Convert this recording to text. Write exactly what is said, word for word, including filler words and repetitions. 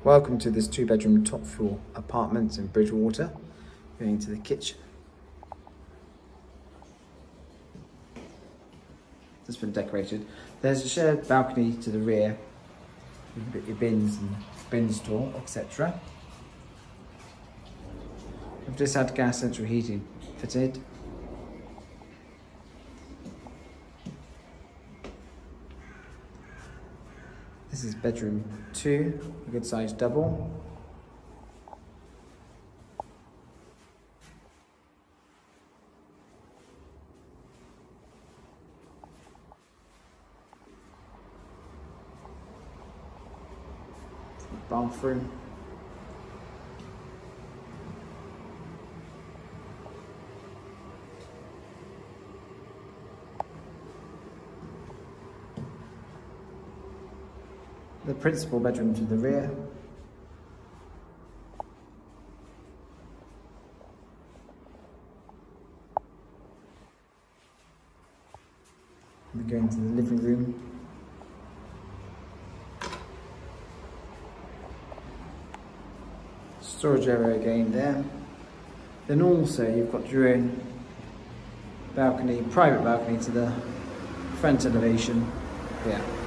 Welcome to this two bedroom top floor apartment in Bridgwater. Going to the kitchen. It's been decorated. There's a shared balcony to the rear. You can put your bins and bin store, et cetera. We've just had gas central heating fitted. This is bedroom two, a good sized double. Bathroom. The principal bedroom to the rear. We go into the living room. Storage area again there. Then also you've got your own balcony, private balcony to the front elevation. Yeah.